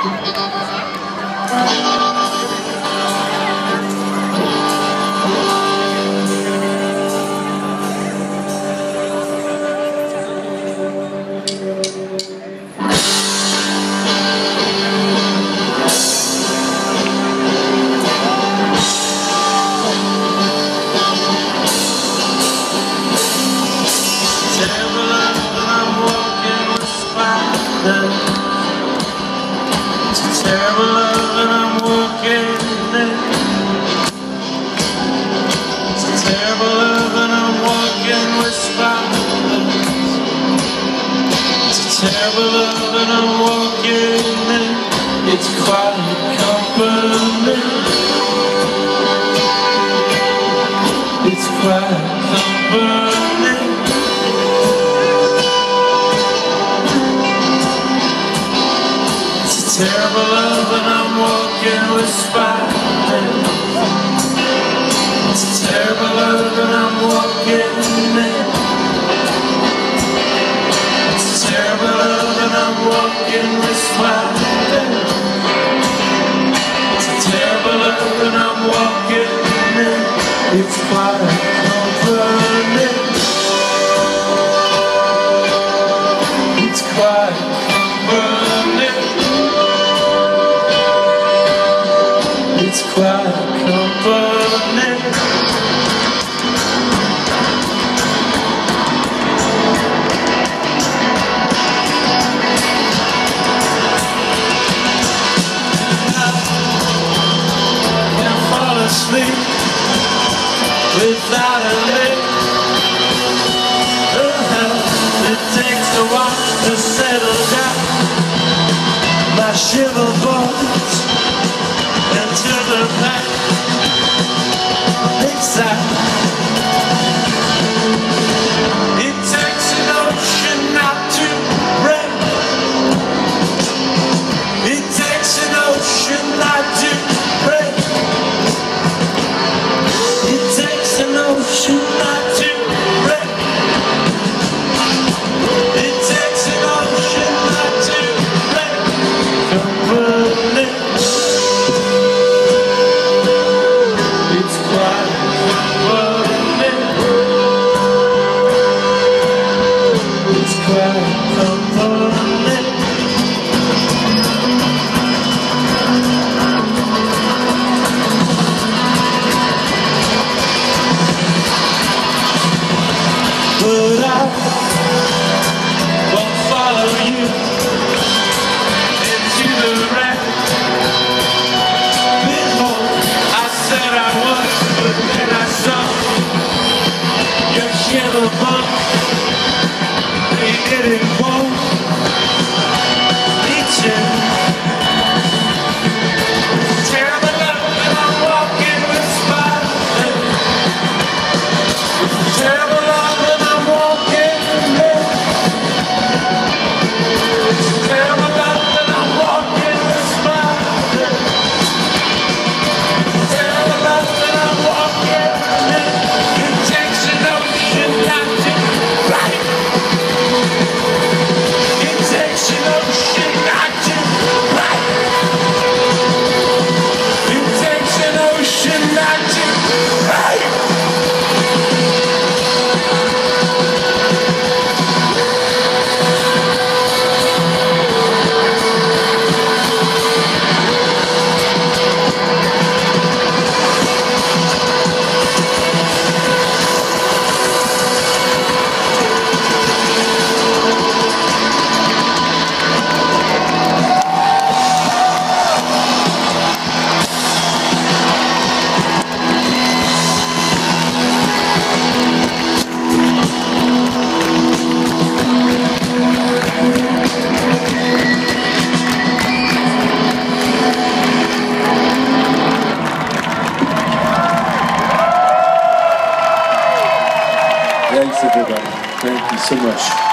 Terrible love and I'm walking in. It's quiet company. It's quiet company. It's a terrible love and I'm walking with spiders. It's a terrible love and I'm walking in. I'm walking with spiders. It's a terrible love and I'm walking in. It's quiet company. It's quiet company. It's quiet company. Sleep without a link. It takes a while to settle down. My shiver bones into the back. It takes an ocean not to break. It takes an ocean not to break. Ocean not to break. It takes an ocean not to break. Company. It's quiet company. It's quiet company. But I won't follow you into the wreck. Before I said I would, but then I saw your shiver bump. They didn't want each other. Terrible love and I'm walking with spiders. Terrible love and I'm walking in. Terrible love and I'm walking with spiders. Terrible love and I'm walking in. It takes an ocean not to write. It takes an ocean not to write. It takes an ocean not to write. Thanks everybody. Thank you so much.